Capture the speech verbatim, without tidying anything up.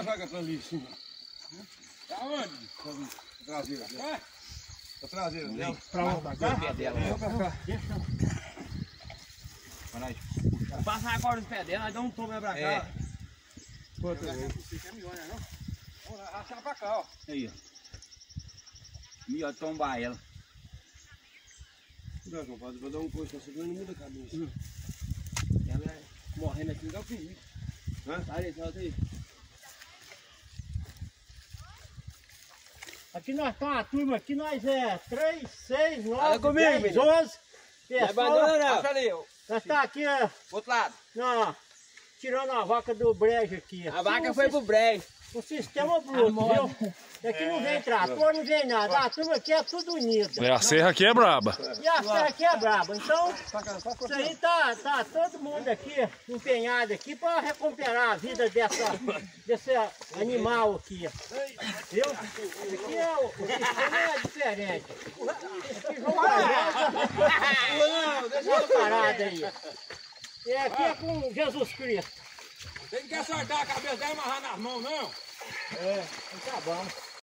Ela joga aquela ali em cima. Tá onde? A traseira dela. A traseira dela. Pra onde? Pra cá? O pé dela. Pra cá. Deixa. Passa agora os pés dela, nós dá um tombo pra cá. É. Quanto aí? Você quer milhões, não? Vamos lá, rachar pra cá, ó. Aí, ó. Melhor tombar ela. Não, compadre, vou dar um coice, você não muda a cabeça. Hum. Ela é morrendo aqui, não dá o perigo. Hã? Sai, solta aí. Aqui nós estamos uma turma, aqui nós é três, seis, Fala nove, comigo, dez, menino. onze Não abandona não. Passa ali, ó. Nós estamos aqui, ó, Outro lado. não, tirando a vaca do brejo aqui. A vaca o, foi pro brejo. O sistema bruto, viu? Daqui não vem trator, não vem nada. A turma aqui é tudo unida. É, a serra aqui é braba. E a serra aqui é braba. Então, isso aí tá, tá todo mundo aqui empenhado aqui para recuperar a vida dessa, desse animal aqui. Viu? Aqui é o, o sistema é diferente. Esse João Não, deixa eu parado aí. E aqui é com Jesus Cristo. Você não quer soltar a cabeça dela e amarrar nas mãos, não? É, tá bom.